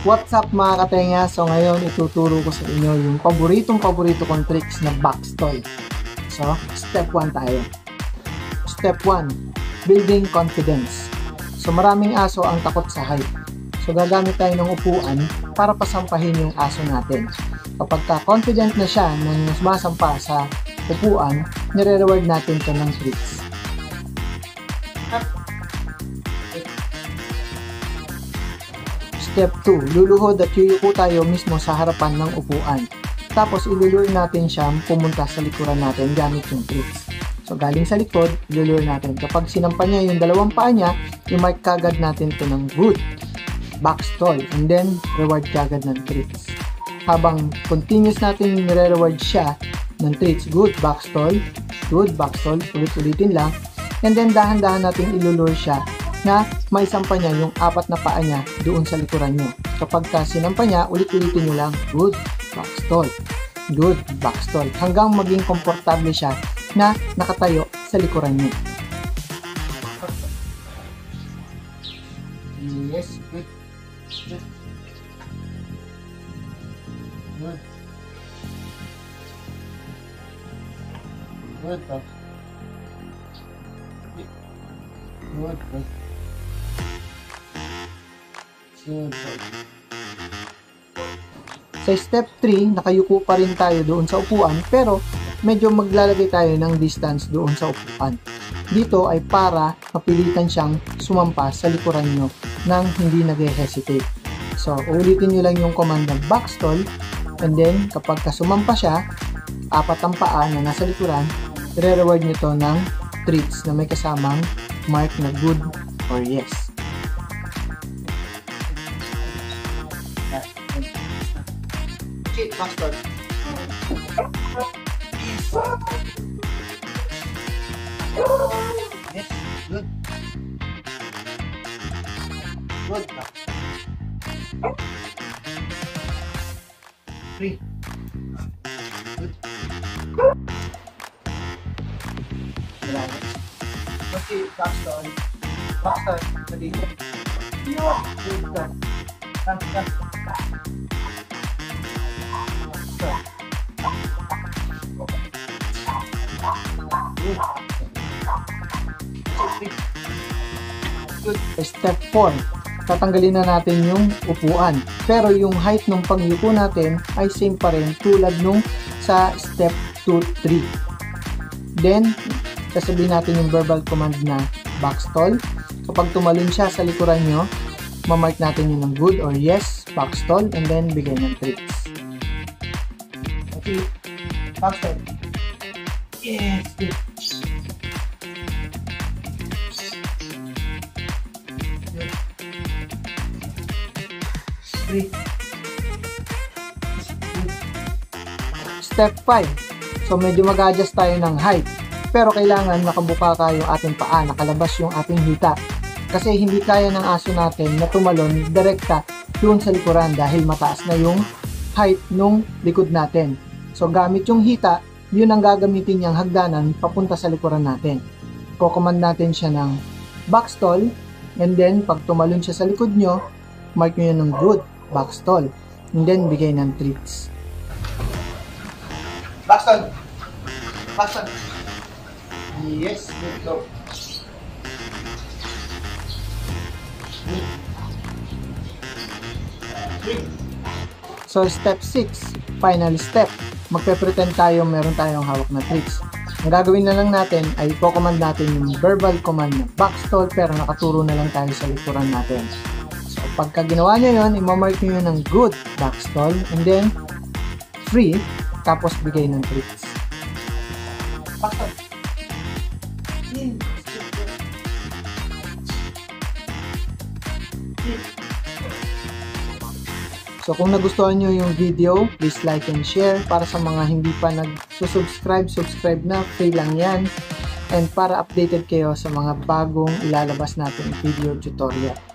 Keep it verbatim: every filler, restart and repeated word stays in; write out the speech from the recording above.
What's up mga katenga? So ngayon ituturo ko sa inyo yung paboritong paborito kong tricks na box toy. So step one tayo. Step one, building confidence. So maraming aso ang takot sa height. So gagamit tayo ng upuan para pasampahin yung aso natin. Kapag ka confident na siya nang sumasampa sa upuan, nire-reward natin ito ng tricks. Step two, luluhod at yuyuko tayo mismo sa harapan ng upuan. Tapos ilulure natin siya pumunta sa likuran natin gamit yung tricks. So galing sa likod, ilulure natin. Kapag sinampa niya yung dalawang paa niya, i-mark kagad natin ito ng good box toy and then reward kagad ng tricks. Habang continuous natin nire-reward siya ng tricks, good box toy, good box toy, ulit-ulitin lang, and then dahan-dahan natin ilulure siya na maisampa niya yung apat na paa niya doon sa likuran nyo. Kapag ka sinampa niya, ulit-ulitin nyo lang, good box toy, good box toy, hanggang maging komportable siya na nakatayo sa likuran nyo. Yes, good. Good. Good. Good, box. Good, good. Sa step three, nakayuko pa rin tayo doon sa upuan pero medyo maglalagay tayo ng distance doon sa upuan. Dito ay para mapilitan siyang sumampa sa likuran nyo nang hindi nag-hesitate. So, ulitin nyo lang yung command ng box toy and then kapag kasumampa siya, apat ang paa na nasa likuran, i-reward nyo to ng treats na may kasamang mark na good or yes. Okay, box toy. Yes, good. Good. Three. Good. Okay, box toy. Box toy. Ready? Good. Come, come. Step four, tatanggalin na natin yung upuan. Pero yung height ng pagyuko natin ay same pa rin tulad nung sa step two, three. Then, sasabihin natin yung verbal command na box toy. Kapag tumalon siya sa likuran nyo, mamark natin yung ng good or yes, box toy, and then bigay ng tricks. Okay, box toy. Yes, good. Step five. So medyo mag-adjust tayo ng height. Pero kailangan nakabuka ka yung ating paa, nakalabas yung ating hita. Kasi hindi kaya ng aso natin na tumalon direkta doon sa likuran dahil mataas na yung height nung likod natin. So gamit yung hita, yun ang gagamitin niyang hagdanan papunta sa likuran natin. Ko-command natin siya ng box toy and then pag tumalon siya sa likod nyo, mark nyo yun ng good box toy. And then, bigay ng treats. Box toy. Box toy. Yes, good go. So, step six. Final step. Magpe-pretend tayo meron tayong hawak na tricks. Ang gagawin na lang natin ay po-command natin yung verbal command na box toy pero nakaturo na lang tayo sa likuran natin. Pagka ginawa nyo yun, imamark nyo yun ng good box toy and then free, tapos bigay ng tricks. Box toy. So kung nagustuhan nyo yung video, please like and share. Para sa mga hindi pa nag-subscribe, subscribe na, free lang yan. And para updated kayo sa mga bagong ilalabas natin video tutorial.